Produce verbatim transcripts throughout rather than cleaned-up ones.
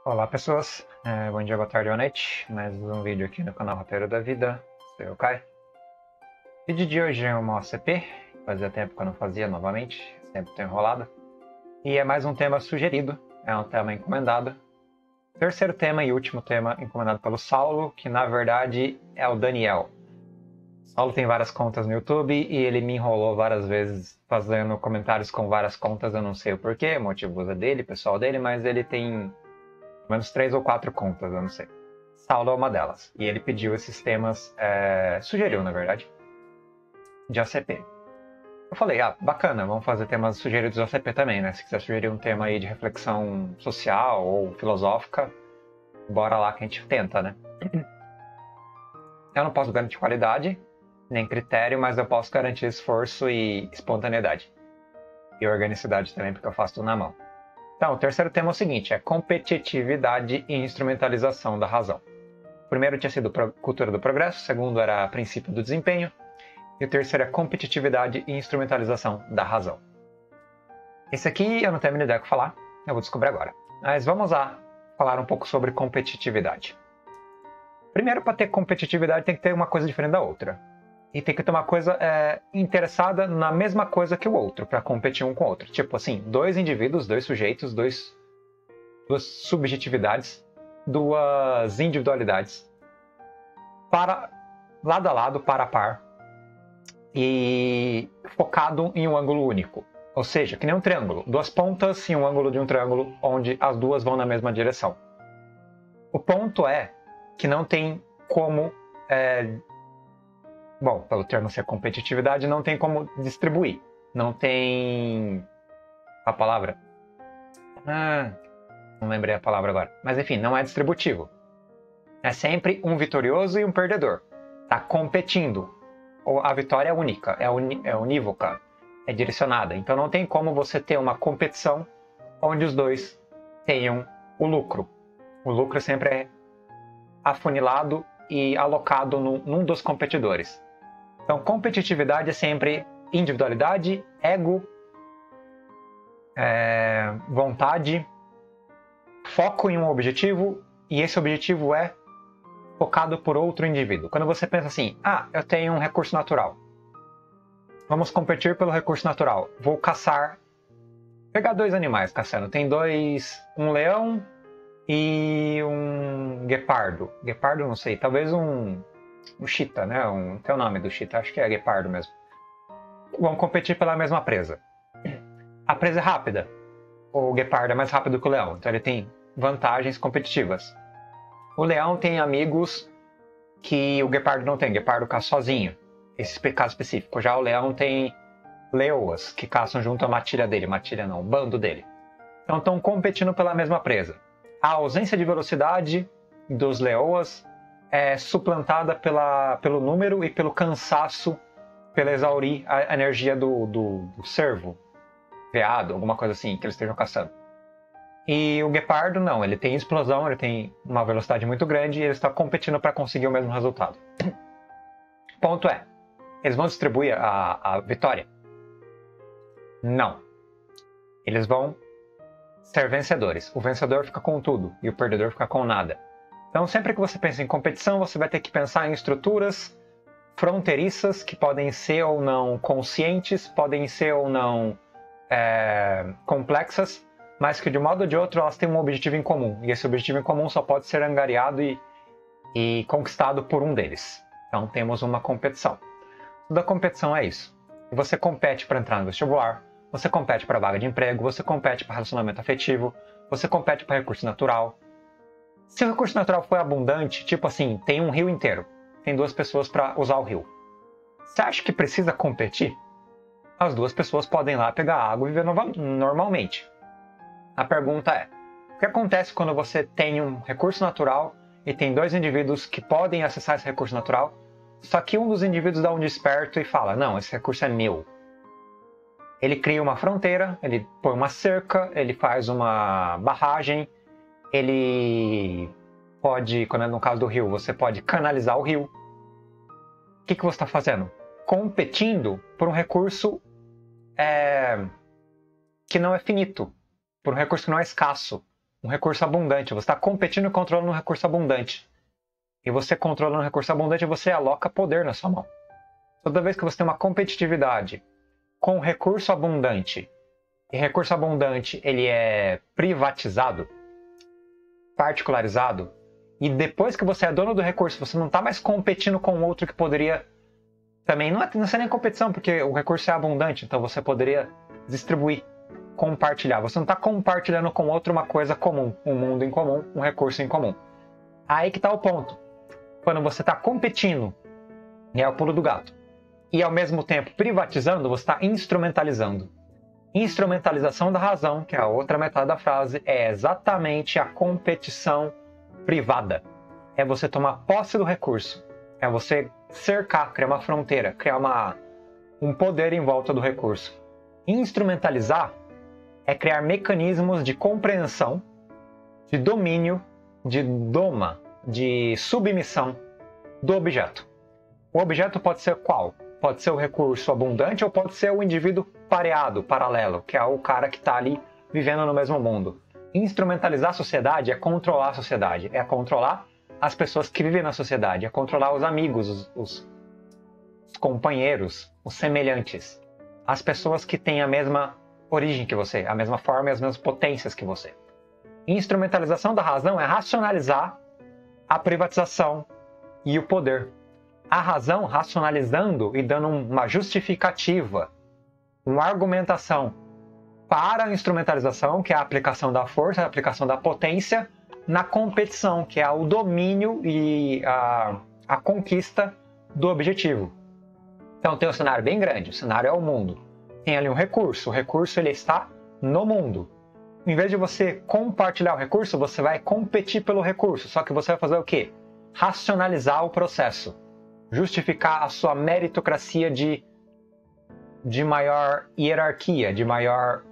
Olá pessoas, É, bom dia, boa tarde, boa noite. Mais um vídeo aqui no canal Roteiro da Vida. Sou eu, Kai. O vídeo de hoje é uma O C P, fazia tempo que eu não fazia novamente, sempre tenho enrolado. E é mais um tema sugerido, é um tema encomendado. Terceiro tema e último tema encomendado pelo Saulo, que na verdade é o Daniel. Saulo tem várias contas no YouTube e ele me enrolou várias vezes fazendo comentários com várias contas, eu não sei o porquê, motivos é dele, pessoal dele, mas ele tem menos três ou quatro contas, eu não sei. Saulo é uma delas. E ele pediu esses temas, é, sugeriu, na verdade, de O C P. Eu falei, ah, bacana, vamos fazer temas sugeridos de O C P também, né? Se quiser sugerir um tema aí de reflexão social ou filosófica, bora lá que a gente tenta, né? Eu não posso garantir qualidade, nem critério, mas eu posso garantir esforço e espontaneidade. E organicidade também, porque eu faço tudo na mão. Então, o terceiro tema é o seguinte, é competitividade e instrumentalização da razão. O primeiro tinha sido cultura do progresso, o segundo era princípio do desempenho, e o terceiro é competitividade e instrumentalização da razão. Esse aqui eu não tenho a ideia do que falar, eu vou descobrir agora. Mas vamos lá falar um pouco sobre competitividade. Primeiro, para ter competitividade tem que ter uma coisa diferente da outra. E tem que ter uma coisa é, interessada na mesma coisa que o outro, para competir um com o outro. Tipo assim, dois indivíduos, dois sujeitos, dois, duas subjetividades, duas individualidades, para, lado a lado, par a par, e focado em um ângulo único. Ou seja, que nem um triângulo, duas pontas em um ângulo de um triângulo, onde as duas vão na mesma direção. O ponto é que não tem como... É, bom, pelo termo ser competitividade, não tem como distribuir. Não tem... a palavra? Ah, não lembrei a palavra agora. Mas enfim, não é distributivo. É sempre um vitorioso e um perdedor. Tá competindo. A vitória é única, é, uni, é unívoca, é direcionada. Então não tem como você ter uma competição onde os dois tenham o lucro. O lucro sempre é afunilado e alocado no, num dos competidores. Então, competitividade é sempre individualidade, ego, é, vontade, foco em um objetivo, e esse objetivo é focado por outro indivíduo. Quando você pensa assim, ah, eu tenho um recurso natural, vamos competir pelo recurso natural, vou caçar, pegar dois animais caçando, tem dois, um leão e um guepardo, guepardo não sei, talvez um um cheetah, né? Um, tem o nome do cheetah, acho que é guepardo mesmo. Vão competir pela mesma presa. A presa é rápida. O guepardo é mais rápido que o leão, então ele tem vantagens competitivas. O leão tem amigos que o guepardo não tem. O guepardo caça sozinho. Esse caso específico. Já o leão tem leoas que caçam junto à matilha dele. Matilha não, o bando dele. Então estão competindo pela mesma presa. A ausência de velocidade dos leoas é suplantada pela, pelo número e pelo cansaço, pela exaurir a energia do, do, do cervo, veado, alguma coisa assim, que eles estejam caçando. E o guepardo não, ele tem explosão, ele tem uma velocidade muito grande e ele está competindo para conseguir o mesmo resultado. Ponto é, eles vão distribuir a, a vitória? Não. Eles vão ser vencedores. O vencedor fica com tudo e o perdedor fica com nada. Então, sempre que você pensa em competição, você vai ter que pensar em estruturas fronteiriças que podem ser ou não conscientes, podem ser ou não é, complexas, mas que de um modo ou de outro elas têm um objetivo em comum. E esse objetivo em comum só pode ser angariado e, e conquistado por um deles. Então, temos uma competição. Toda competição é isso. Você compete para entrar no vestibular, você compete para vaga de emprego, você compete para relacionamento afetivo, você compete para recurso natural. Se o recurso natural for abundante, tipo assim, tem um rio inteiro, tem duas pessoas para usar o rio. Você acha que precisa competir? As duas pessoas podem ir lá pegar água e viver normalmente. A pergunta é, o que acontece quando você tem um recurso natural e tem dois indivíduos que podem acessar esse recurso natural, só que um dos indivíduos dá um desperto e fala, não, esse recurso é meu. Ele cria uma fronteira, ele põe uma cerca, ele faz uma barragem, ele pode, quando é no caso do rio, você pode canalizar o rio. O que, que você está fazendo? Competindo por um recurso é, que não é finito, por um recurso que não é escasso. um recurso abundante. Você está competindo e controlando um recurso abundante. E você controlando um recurso abundante, você aloca poder na sua mão. Toda vez que você tem uma competitividade com recurso abundante, e recurso abundante ele é privatizado, particularizado, e depois que você é dono do recurso, você não está mais competindo com outro que poderia... Também não é, não é nem competição, porque o recurso é abundante, então você poderia distribuir, compartilhar. Você não está compartilhando com outro uma coisa comum, um mundo em comum, um recurso em comum. Aí que está o ponto. Quando você está competindo, é o pulo do gato, e ao mesmo tempo privatizando, você está instrumentalizando. Instrumentalização da razão, que é a outra metade da frase, é exatamente a competição privada. É você tomar posse do recurso. É você cercar, criar uma fronteira, criar uma, um poder em volta do recurso. Instrumentalizar é criar mecanismos de compreensão, de domínio, de doma, de submissão do objeto. O objeto pode ser qual? Pode ser o recurso abundante ou pode ser o indivíduo pareado, paralelo, que é o cara que está ali vivendo no mesmo mundo. Instrumentalizar a sociedade é controlar a sociedade, é controlar as pessoas que vivem na sociedade, é controlar os amigos, os, os, os companheiros, os semelhantes, as pessoas que têm a mesma origem que você, a mesma forma e as mesmas potências que você. Instrumentalização da razão é racionalizar a privatização e o poder. A razão racionalizando e dando uma justificativa, uma argumentação para a instrumentalização, que é a aplicação da força, a aplicação da potência, na competição, que é o domínio e a, a conquista do objetivo. Então tem um cenário bem grande, o cenário é o mundo. Tem ali um recurso, o recurso ele está no mundo. Em vez de você compartilhar o recurso, você vai competir pelo recurso, só que você vai fazer o quê? Racionalizar o processo. Justificar a sua meritocracia de, de maior hierarquia, de maior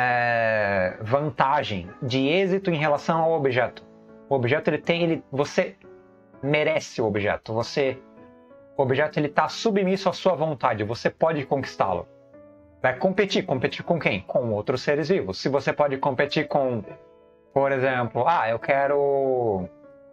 é, vantagem, de êxito em relação ao objeto. O objeto ele tem, ele, você merece o objeto. Você, o objeto ele está submisso à sua vontade. Você pode conquistá-lo. Vai competir, competir com quem? Com outros seres vivos. Se você pode competir com, por exemplo, ah, eu quero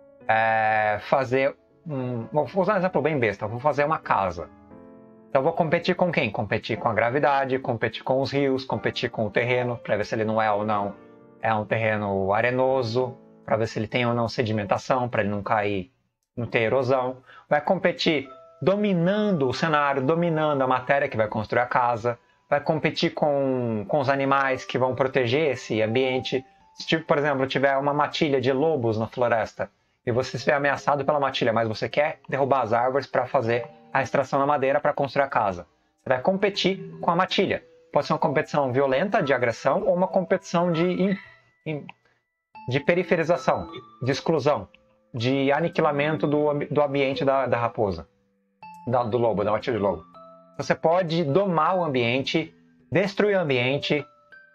é, fazer Hum, vou usar um exemplo bem besta, vou fazer uma casa. Então eu vou competir com quem? Competir com a gravidade, competir com os rios, competir com o terreno, para ver se ele não é ou não é um terreno arenoso, para ver se ele tem ou não sedimentação, para ele não cair, não ter erosão. Vai competir dominando o cenário, dominando a matéria que vai construir a casa. Vai competir com, com os animais que vão proteger esse ambiente. Se, por exemplo, tiver uma matilha de lobos na floresta, e você se vê ameaçado pela matilha, mas você quer derrubar as árvores para fazer a extração da madeira para construir a casa. Você vai competir com a matilha. Pode ser uma competição violenta de agressão ou uma competição de, de periferização, de exclusão, de aniquilamento do, do ambiente da, da raposa, da, do lobo, da matilha de lobo. Você pode domar o ambiente, destruir o ambiente,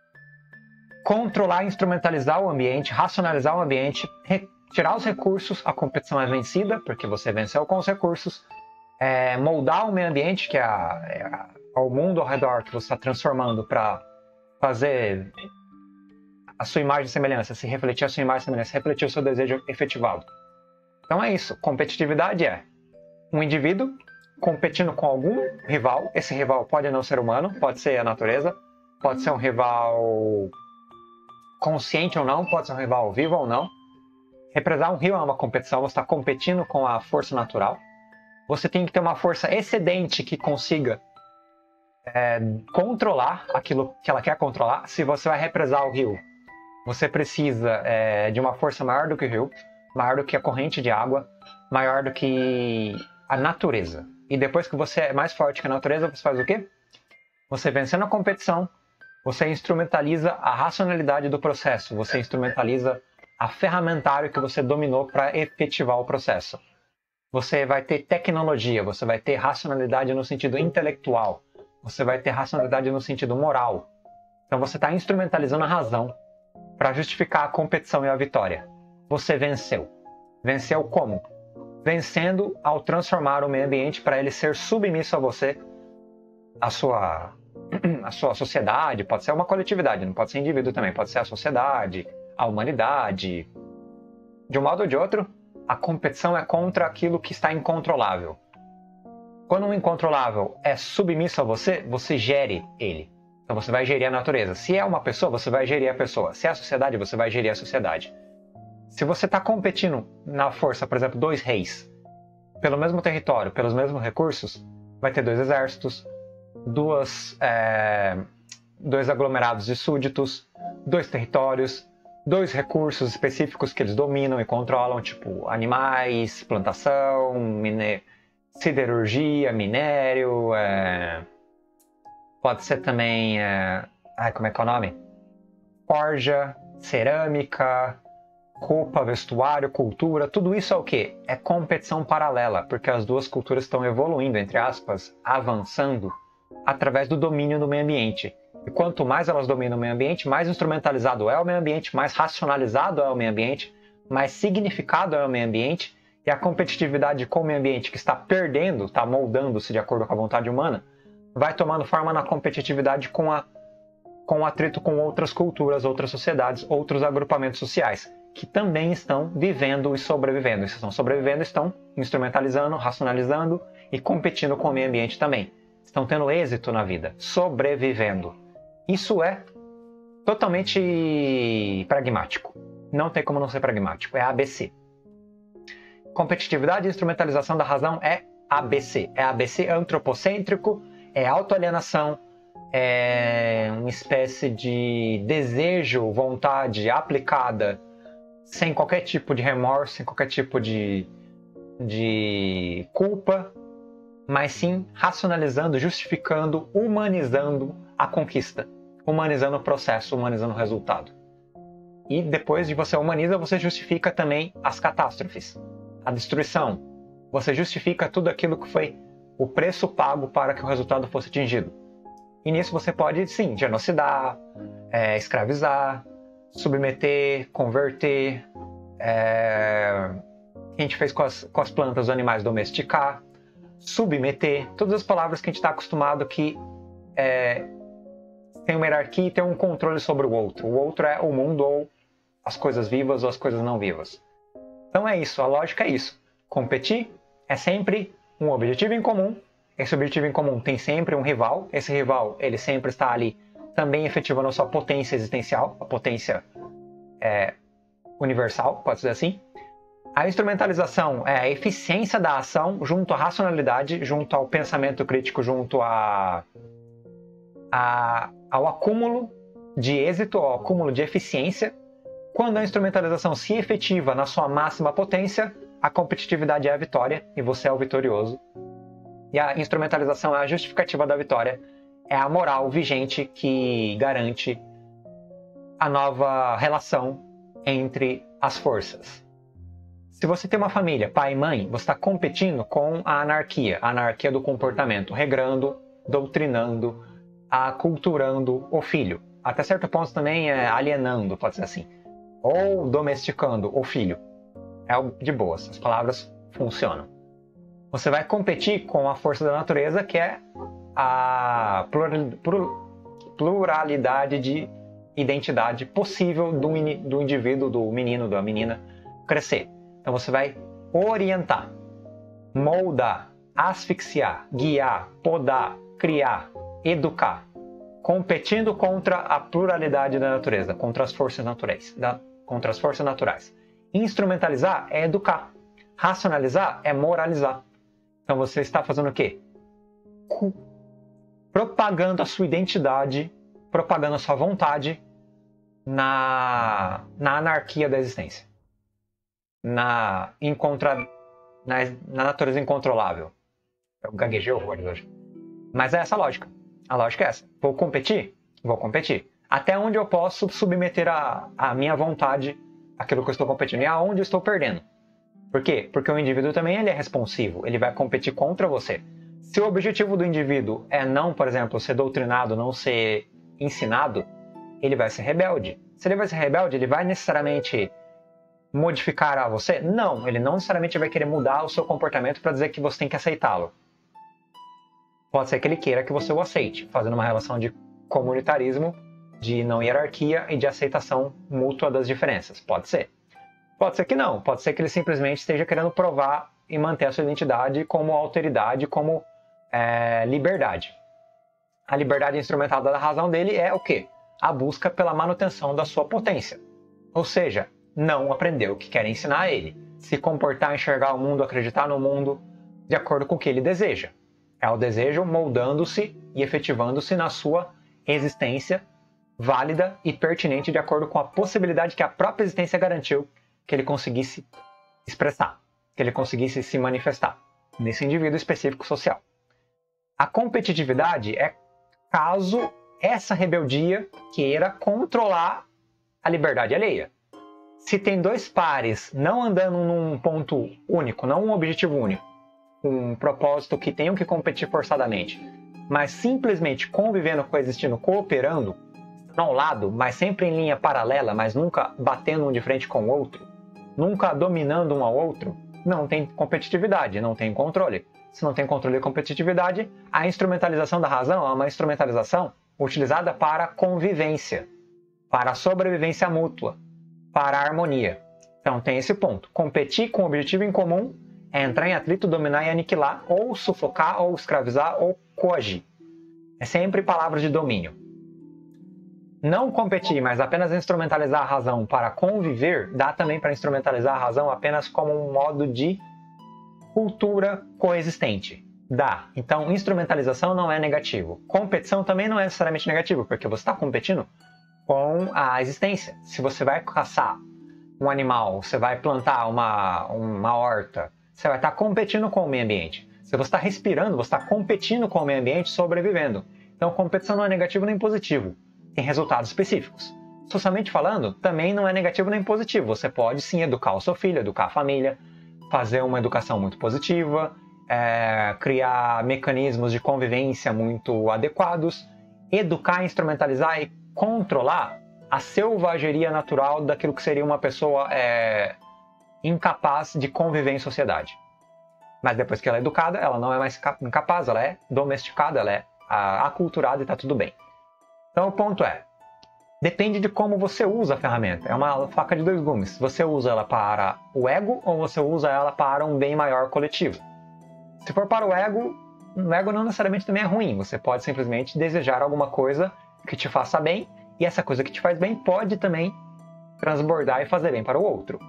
controlar, instrumentalizar o ambiente, racionalizar o ambiente, tirar os recursos, a competição é vencida, porque você venceu com os recursos, é, moldar o meio ambiente, que é, a, é a, o mundo ao redor que você está transformando para fazer a sua imagem e semelhança, se refletir a sua imagem e semelhança, refletir o seu desejo efetivado. Então é isso, competitividade é um indivíduo competindo com algum rival, esse rival pode não ser humano, pode ser a natureza, pode ser um rival consciente ou não, pode ser um rival vivo ou não. Represar um rio é uma competição, você está competindo com a força natural. Você tem que ter uma força excedente que consiga é, controlar aquilo que ela quer controlar. Se você vai represar o rio, você precisa é, de uma força maior do que o rio, maior do que a corrente de água, maior do que a natureza. E depois que você é mais forte que a natureza, você faz o quê? Você vencendo a competição, você instrumentaliza a racionalidade do processo, você instrumentaliza a ferramentário que você dominou para efetivar o processo. Você vai ter tecnologia, você vai ter racionalidade no sentido intelectual, você vai ter racionalidade no sentido moral. Então você está instrumentalizando a razão para justificar a competição e a vitória. Você venceu. Venceu como? Vencendo ao transformar o meio ambiente para ele ser submisso a você, a sua, a sua sociedade, pode ser uma coletividade, não pode ser indivíduo também, pode ser a sociedade, a humanidade. De um modo ou de outro, a competição é contra aquilo que está incontrolável. Quando um incontrolável é submisso a você, você gere ele. Então você vai gerir a natureza. Se é uma pessoa, você vai gerir a pessoa. Se é a sociedade, você vai gerir a sociedade. Se você está competindo na força, por exemplo, dois reis, pelo mesmo território, pelos mesmos recursos, vai ter dois exércitos, duas, é, dois aglomerados de súditos, dois territórios, dois recursos específicos que eles dominam e controlam, tipo animais, plantação, mine... siderurgia, minério, é... pode ser também, é... Ai, como é que é o nome? Forja, cerâmica, roupa, vestuário, cultura, tudo isso é o quê? É competição paralela, porque as duas culturas estão evoluindo, entre aspas, avançando, através do domínio do meio ambiente. E quanto mais elas dominam o meio ambiente, mais instrumentalizado é o meio ambiente, mais racionalizado é o meio ambiente, mais significado é o meio ambiente, e a competitividade com o meio ambiente que está perdendo, está moldando-se de acordo com a vontade humana, vai tomando forma na competitividade com, a, com o atrito com outras culturas, outras sociedades, outros agrupamentos sociais, que também estão vivendo e sobrevivendo. E se estão sobrevivendo, estão instrumentalizando, racionalizando e competindo com o meio ambiente também. Estão tendo êxito na vida, sobrevivendo. Isso é totalmente pragmático. Não tem como não ser pragmático. É A B C. Competitividade e instrumentalização da razão é A B C. É A B C antropocêntrico, é autoalienação, é uma espécie de desejo, vontade aplicada sem qualquer tipo de remorso, sem qualquer tipo de, de culpa, mas sim racionalizando, justificando, humanizando a conquista, humanizando o processo, humanizando o resultado. E depois de você humaniza, você justifica também as catástrofes, a destruição. Você justifica tudo aquilo que foi o preço pago para que o resultado fosse atingido. E nisso você pode, sim, genocidar, é, escravizar, submeter, converter, é, que a gente fez com as, com as plantas, os animais, domesticar, submeter, todas as palavras que a gente está acostumado que é, tem uma hierarquia e tem um controle sobre o outro. O outro é o mundo ou as coisas vivas ou as coisas não vivas. Então é isso, a lógica é isso. Competir é sempre um objetivo em comum. Esse objetivo em comum tem sempre um rival. Esse rival, ele sempre está ali também efetivando a sua potência existencial, a potência é, universal, pode ser assim. A instrumentalização é a eficiência da ação junto à racionalidade, junto ao pensamento crítico, junto a, a, ao acúmulo de êxito, ao acúmulo de eficiência. Quando a instrumentalização se efetiva na sua máxima potência, a competitividade é a vitória e você é o vitorioso. E a instrumentalização é a justificativa da vitória, é a moral vigente que garante a nova relação entre as forças. Se você tem uma família, pai e mãe, você está competindo com a anarquia, a anarquia do comportamento, regrando, doutrinando, aculturando o filho. Até certo ponto também é alienando, pode ser assim. Ou domesticando o filho. É de boas, as palavras funcionam. Você vai competir com a força da natureza, que é a pluralidade de identidade possível do, do indivíduo, do menino, da menina, crescer. Então você vai orientar, moldar, asfixiar, guiar, podar, criar, educar, competindo contra a pluralidade da natureza, contra as forças naturais, da, contra as forças naturais. Instrumentalizar é educar, racionalizar é moralizar. Então você está fazendo o quê? Propagando a sua identidade, propagando a sua vontade na, na anarquia da existência. Na, incontra, na, na natureza incontrolável. Eu gaguejei horrores hoje. Mas é essa a lógica. A lógica é essa. Vou competir? Vou competir. Até onde eu posso submeter a, a minha vontade àquilo que eu estou competindo. E aonde eu estou perdendo. Por quê? Porque o indivíduo também ele é responsivo. Ele vai competir contra você. Se o objetivo do indivíduo é não, por exemplo, ser doutrinado, não ser ensinado, ele vai ser rebelde. Se ele vai ser rebelde, ele vai necessariamente modificar a você? Não, ele não necessariamente vai querer mudar o seu comportamento para dizer que você tem que aceitá-lo. Pode ser que ele queira que você o aceite, fazendo uma relação de comunitarismo de não hierarquia e de aceitação mútua das diferenças. Pode ser. Pode ser que não. Pode ser que ele simplesmente esteja querendo provar e manter a sua identidade como alteridade, como é, liberdade. A liberdade instrumentada da razão dele é o quê? A busca pela manutenção da sua potência. Ou seja, não aprender o que querem ensinar a ele. Se comportar, enxergar o mundo, acreditar no mundo de acordo com o que ele deseja. É o desejo moldando-se e efetivando-se na sua existência válida e pertinente de acordo com a possibilidade que a própria existência garantiu que ele conseguisse expressar, que ele conseguisse se manifestar nesse indivíduo específico social. A competitividade é caso essa rebeldia queira controlar a liberdade alheia. Se tem dois pares não andando num ponto único, não um objetivo único, um propósito que tenham que competir forçadamente, mas simplesmente convivendo, coexistindo, cooperando, não ao lado, mas sempre em linha paralela, mas nunca batendo um de frente com o outro, nunca dominando um ao outro, não tem competitividade, não tem controle. Se não tem controle e competitividade, a instrumentalização da razão é uma instrumentalização utilizada para convivência, para sobrevivência mútua, para a harmonia. Então tem esse ponto. Competir com o objetivo em comum é entrar em atrito, dominar e aniquilar, ou sufocar, ou escravizar, ou coagir. É sempre palavras de domínio. Não competir, mas apenas instrumentalizar a razão para conviver, dá também para instrumentalizar a razão apenas como um modo de cultura coexistente. Dá. Então, instrumentalização não é negativo. Competição também não é necessariamente negativo, porque você está competindo com a existência. Se você vai caçar um animal, você vai plantar uma, uma horta, você vai estar competindo com o meio ambiente. Se você está respirando, você está competindo com o meio ambiente, sobrevivendo. Então, competição não é negativo nem positivo. Tem resultados específicos. Socialmente falando, também não é negativo nem positivo. Você pode sim educar o seu filho, educar a família, fazer uma educação muito positiva, é, criar mecanismos de convivência muito adequados, educar, instrumentalizar e controlar a selvageria natural daquilo que seria uma pessoa é, incapaz de conviver em sociedade. Mas depois que ela é educada, ela não é mais incapaz, ela é domesticada, ela é aculturada e está tudo bem. Então o ponto é, depende de como você usa a ferramenta. É uma faca de dois gumes. Você usa ela para o ego ou você usa ela para um bem maior coletivo. Se for para o ego, o ego não necessariamente também é ruim. Você pode simplesmente desejar alguma coisa que te faça bem e essa coisa que te faz bem pode também transbordar e fazer bem para o outro.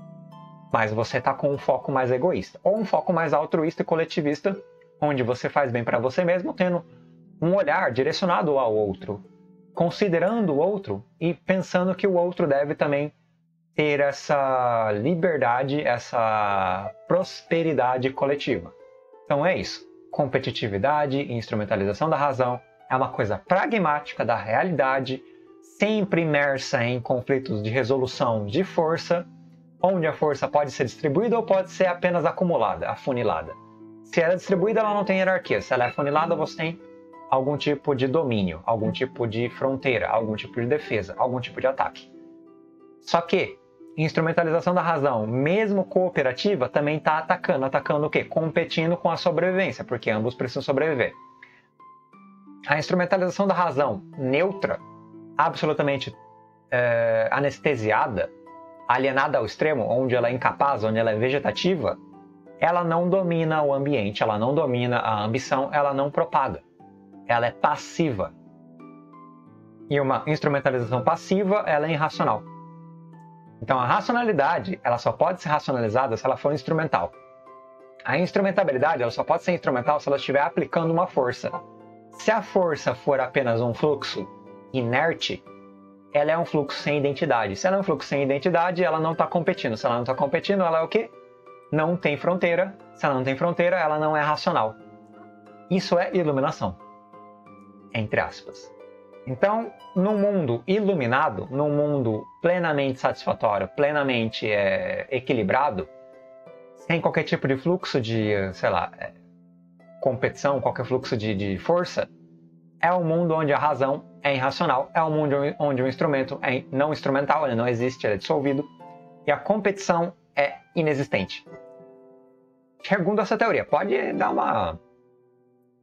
Mas você está com um foco mais egoísta ou um foco mais altruísta e coletivista, onde você faz bem para você mesmo, tendo um olhar direcionado ao outro, considerando o outro e pensando que o outro deve também ter essa liberdade, essa prosperidade coletiva. Então é isso. Competitividade e instrumentalização da razão é uma coisa pragmática da realidade, sempre imersa em conflitos de resolução de força, onde a força pode ser distribuída ou pode ser apenas acumulada, afunilada. Se ela é distribuída, ela não tem hierarquia. Se ela é afunilada, você tem algum tipo de domínio, algum tipo de fronteira, algum tipo de defesa, algum tipo de ataque. Só que instrumentalização da razão, mesmo cooperativa, também está atacando. Atacando o quê? Competindo com a sobrevivência, porque ambos precisam sobreviver. A instrumentalização da razão neutra, absolutamente é, anestesiada, alienada ao extremo, onde ela é incapaz, onde ela é vegetativa, ela não domina o ambiente, ela não domina a ambição, ela não propaga. Ela é passiva. E uma instrumentalização passiva, ela é irracional. Então a racionalidade, ela só pode ser racionalizada se ela for instrumental. A instrumentabilidade, ela só pode ser instrumental se ela estiver aplicando uma força. Se a força for apenas um fluxo inerte, ela é um fluxo sem identidade. Se ela é um fluxo sem identidade, ela não está competindo. Se ela não está competindo, ela é o quê? Não tem fronteira. Se ela não tem fronteira, ela não é racional. Isso é iluminação. Entre aspas. Então, num mundo iluminado, num mundo plenamente satisfatório, plenamente é, equilibrado, sem qualquer tipo de fluxo de, sei lá, é, competição, qualquer fluxo de, de força, é um mundo onde a razão é irracional, é um mundo onde o instrumento é não instrumental, ele não existe, ele é dissolvido, e a competição é inexistente. Segundo essa teoria, pode dar uma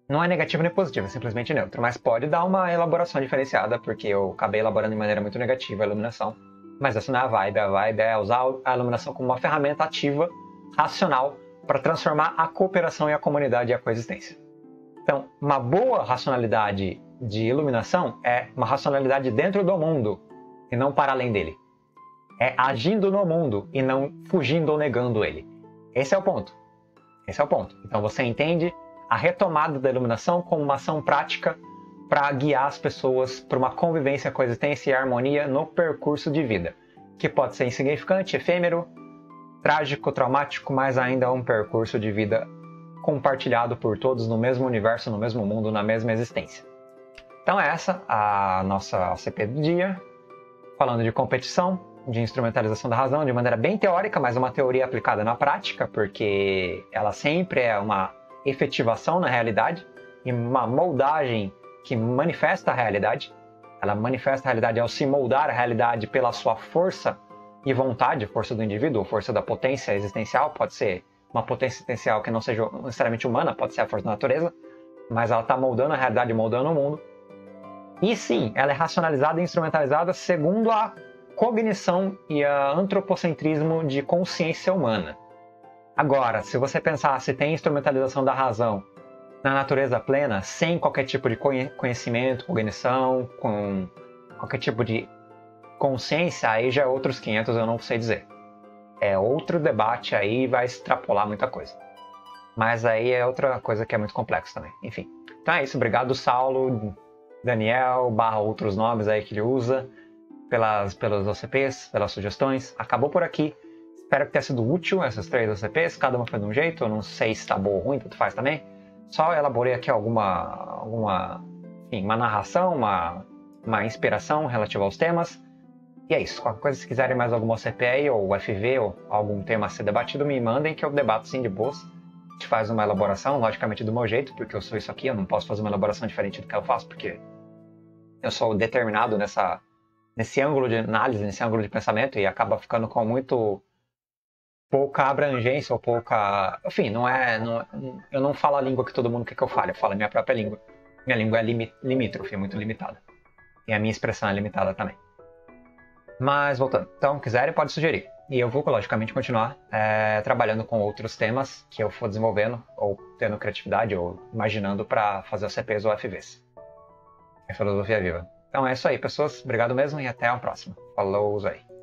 Não é negativo nem positivo, é simplesmente neutro, mas pode dar uma elaboração diferenciada, porque eu acabei elaborando de maneira muito negativa a iluminação. Mas essa não é a vibe, a vibe é usar a iluminação como uma ferramenta ativa, racional, para transformar a cooperação e a comunidade e a coexistência. Então, uma boa racionalidade de iluminação é uma racionalidade dentro do mundo, e não para além dele. É agindo no mundo, e não fugindo ou negando ele. Esse é o ponto. Esse é o ponto. Então você entende a retomada da iluminação como uma ação prática para guiar as pessoas para uma convivência, coexistência e harmonia no percurso de vida, que pode ser insignificante, efêmero, trágico, traumático, mas ainda um percurso de vida compartilhado por todos no mesmo universo, no mesmo mundo, na mesma existência. Então é essa a nossa O C P do dia, falando de competição, de instrumentalização da razão de maneira bem teórica, mas uma teoria aplicada na prática, porque ela sempre é uma efetivação na realidade e uma moldagem que manifesta a realidade. Ela manifesta a realidade ao se moldar a realidade pela sua força e vontade, força do indivíduo, força da potência existencial. Pode ser uma potência existencial que não seja necessariamente humana, pode ser a força da natureza, mas ela está moldando a realidade, moldando o mundo. E sim, ela é racionalizada e instrumentalizada segundo a cognição e a antropocentrismo de consciência humana. Agora, se você pensar se tem instrumentalização da razão na natureza plena, sem qualquer tipo de conhecimento, cognição, com qualquer tipo de consciência, aí já é outros quinhentos, eu não sei dizer. É outro debate aí e vai extrapolar muita coisa. Mas aí é outra coisa que é muito complexa também. Enfim. Então é isso. Obrigado, Saulo, Daniel, barra outros nomes aí que ele usa, pelas, pelos O C Ps, pelas sugestões. Acabou por aqui. Espero que tenha sido útil essas três O C Ps. Cada uma foi de um jeito. Eu não sei se está boa ou ruim, tanto faz também. Só elaborei aqui alguma, alguma enfim, uma narração, uma, uma inspiração relativa aos temas. E é isso. Qualquer coisa, se quiserem mais alguma O C P aí, ou F V, ou algum tema a ser debatido, me mandem que eu debato sim de boas. A gente faz uma elaboração, logicamente do meu jeito, porque eu sou isso aqui, eu não posso fazer uma elaboração diferente do que eu faço, porque eu sou determinado nessa, nesse ângulo de análise, nesse ângulo de pensamento, e acaba ficando com muito pouca abrangência, ou pouca... Enfim, não é, não, eu não falo a língua que todo mundo quer que eu fale, eu falo a minha própria língua. Minha língua é limí, limítrofe, é muito limitada. E a minha expressão é limitada também. Mas, voltando, então, quiserem, pode sugerir. E eu vou, logicamente, continuar é, trabalhando com outros temas que eu for desenvolvendo, ou tendo criatividade, ou imaginando para fazer O C Ps ou F Vs. É filosofia viva. Então é isso aí, pessoas. Obrigado mesmo e até a próxima. Falou, aí.